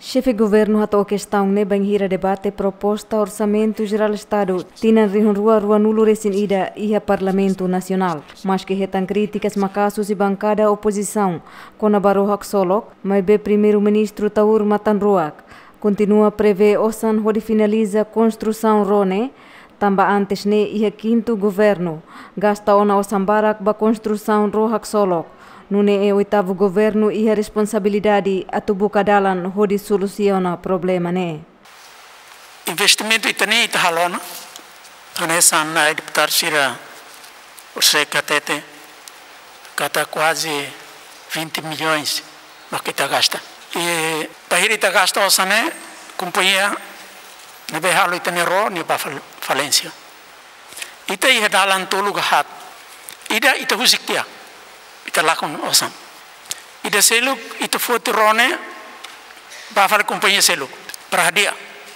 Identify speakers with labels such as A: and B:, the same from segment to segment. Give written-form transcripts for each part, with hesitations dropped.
A: Chefe governo hatou questão ne banhira debate proposta orçamento geral estado tinan rihunrua rua nulo resin ida ia parlamento nacional, mas que retan críticas macasos e bancada oposição kona barohak solok, mas be primeiro-ministro Taur Matanruak continua prevê osan hodi finaliza construção rone tamba antes ne ia quinto governo gasta ona osambarak ba construção rohak solok. Nune oitavo governo e a responsabilidade a tubu kadalan hodi soluciona problema ne.
B: Investimento itane itahalona, ane sanna deputar sira orse katete kata quase 20 milhões no que está gasta. E pahiri está gasta osane companhia ne behalo itane ro ne ba falência. Ita ia dalan tolu gahat. Ida ita husiktia. Ita lakon osam. Ida seluk ita foto rone bafal companhia seluk perhadia.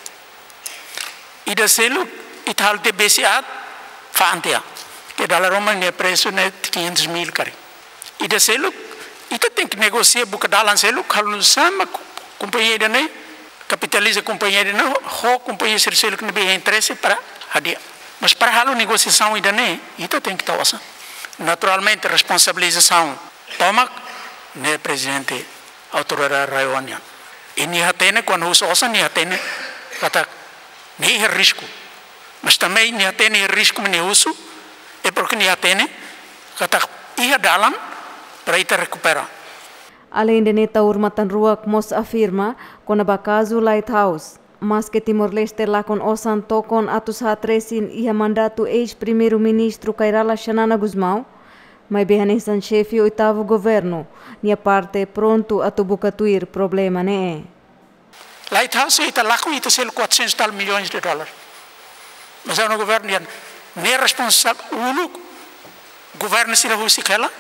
B: Ida seluk ita halte besiat fa antia. Que dalam Roma ne preço ne 500.000 kari. Ida seluk ita tem que negociar buka dalan seluk kalau sama companhia ida ne capitaliza companhia ida ne ho companhia seluk ne be interesse para hadia. Mas para halu negociação ida ne ita tem que estar osam. Naturalmente, responsabilização toma ne presidente autoridade raionian. E ni hatene quando usa osa ni hatene kata ni risco. Mas também ni hatene risco ni uso é porque ni hatene kata ia dalam para ita recuperar.
A: Além de Taur Matanruak mos afirma con abacaso Lighthouse, mas que Timor-Leste lá com osan tokon atus hatresin ia mandato ex-primeiro-ministro Kairala Xanana Guzmão, mas behanesan chefe oitavo governo, nia parte pronto a tubukatuir problema ne.
B: Lighthouse ita lá com ita sel 400 tal milhões de dólares. Mas é no governo nem responsável, o governo se rehusikela,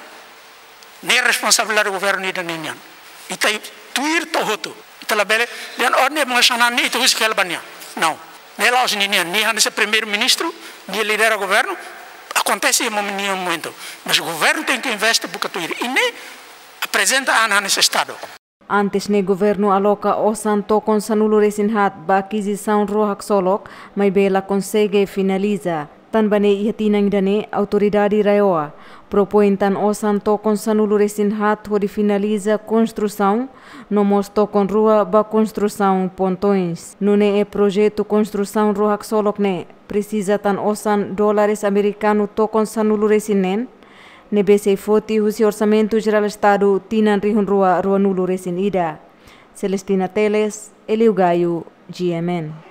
B: nem responsabilidade do governo ida ninyan. Ita tuir tohoto. Labele dan orne mengasanan ni itu sekali banyak. Não. Nela os ninyan ni hanse primeiro-ministro, ni lidera governo, acontece em momento. Mas o governo tem que investir porque tu e nem apresenta a nesse estado.
A: Antes ne governo aloca osan tokon sanulo resinhat ba aquisição rohak solok, mas bela consegue finaliza. Tan bane ihatinang dane autoridade raioa propõe tan osan tokon sanulo resinhat hodi finaliza construção no mosto com rua ba construção pontões. Nune é projeto construção rohak solok ne precisa tan osan dólares americano tokon sanulo resinen ne bese foti husi orçamento geral estado tinan rihun rua nulo resin ida. Celestina Teles, Eliu Gaio, GMN.